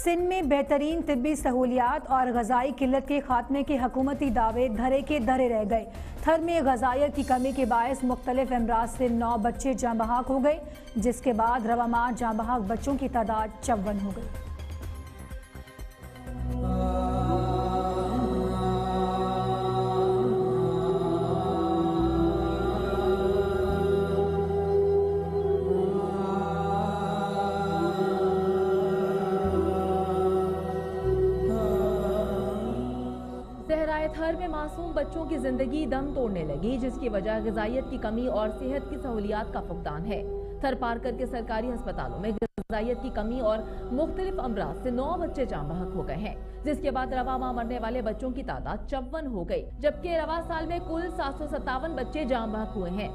सिंध में बेहतरीन तिब्बी सहूलियात और गजाई किल्लत के खात्मे के हुकूमती दावे धरे के धरे रह गए। थर में गजाइत की कमी के बायस मुख्तलिफ अमराज से 9 बच्चे जाँ बहक हो गए, जिसके बाद रवा माह जाँ बहक बच्चों की तादाद 54 हो गई। सहराए थर में मासूम बच्चों की जिंदगी दम तोड़ने लगी, जिसकी वजह ग़िज़ाइयत की कमी और सेहत की सहूलियात का फुकदान है। थर पार करके सरकारी अस्पतालों में ग़िज़ाइयत की कमी और मुख्तलिफ अमराज से 9 बच्चे जाँ बहक हो गए हैं, जिसके बाद रवा माह मरने वाले बच्चों की तादाद 54 हो गई, जबकि रवा साल में कुल 757 बच्चे जाँ बहक हुए हैं।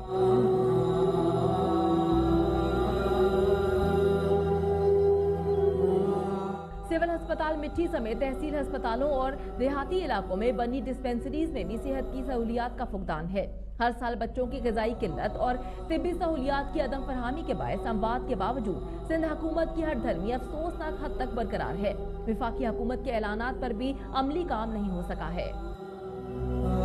सिविल अस्पताल मिट्टी समेत तहसील अस्पतालों और देहाती इलाकों में बनी डिस्पेंसरीज में भी सेहत की सहूलियात का फुकदान है। हर साल बच्चों की ग़िज़ाई किल्लत और तिब्बी सहूलियात की अदम फरहमी के बायस अमवात के बावजूद सिंध हुकूमत की हरधर्मी अफसोसनाक हद तक बरकरार है। वफाकी हुकूमत के ऐलानात पर भी अमली काम नहीं हो सका है।